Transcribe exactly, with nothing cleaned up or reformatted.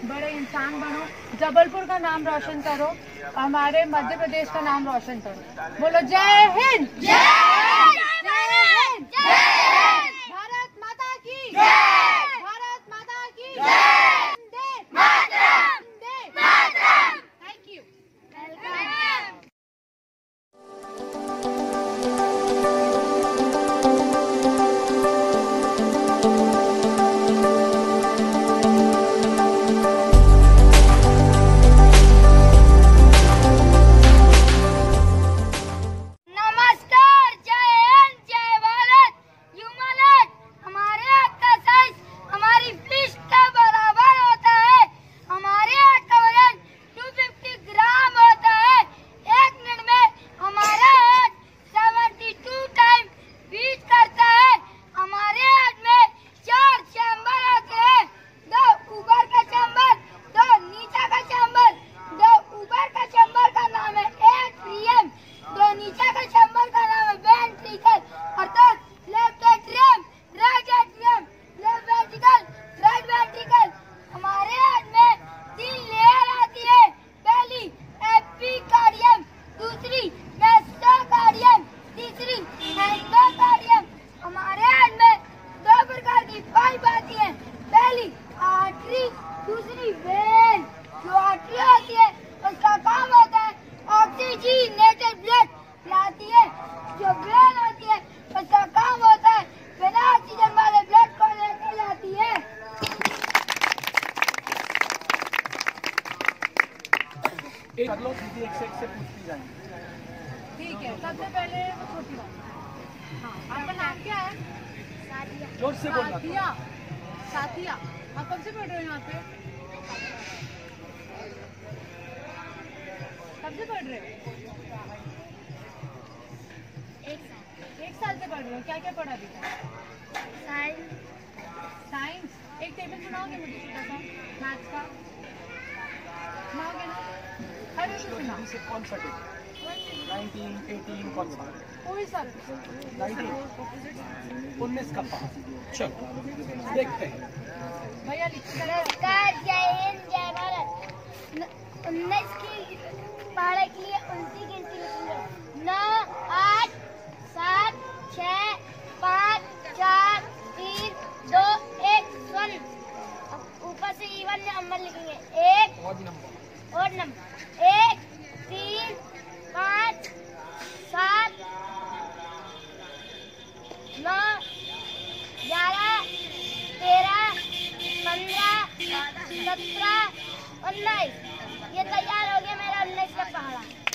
बड़े इंसान बनो, जबलपुर का नाम रोशन करो, हमारे मध्य प्रदेश का नाम रोशन करो। बोलो जय हिंद, जय हिंद, भारत माता की जय, भारत माता की जय, Vande Mataram, Vande Mataram. Thank you, welcome. दूसरी वेन जो आर्टरी होती है उसका काम होता है ऑक्सीजनेटेड ब्लड लाती है। जो वेन होती है उसका काम होता है बिना ऑक्सीजन वाले ब्लड को लेकर जाती है। एक कर लो, सीधी एक से एक से पूछती जाएंगे। ठीक है, सबसे पहले वो छोटी बात। हाँ, आपका नाम क्या है? साथिया। जोर से बोलना। साथिया, साथिया। आप कब से पढ़ रहे हो यहाँ पे? कब से पढ़ रहे हो? एक साल। एक साल से पढ़ रहे हो। क्या क्या पढ़ा अभी तक? साइंस। साइंस। एक टेबल सुनाओगे मुझे छोटा सा मैथ्स का? सुनाओगे ना? हर विषय सुनाओ। से कौन सा टेबल? नाइनटीन, एटीन कौन सा? कोई सा। नाइनटीन, उन्नीस का पास। चलो देखते हैं। भैया लिखते नमस्कार, जय हिंद, जय भारत। उन्नीस की पढ़ाई के लिए उनकी गिनती लिखेंगे। नौ, आठ, सात, छः, पाँच, चार, तीन, दो, एक, शून्य। ऊपर से इवन नंबर लिखेंगे। एक और नंबर एक, तीन, पाँच, सात, नौ, ग्यारह, तेरह, पंद्रह, सत्रह, उन्नीस। ये तैयार हो गया मेरा उन्नीस का पहाड़ा।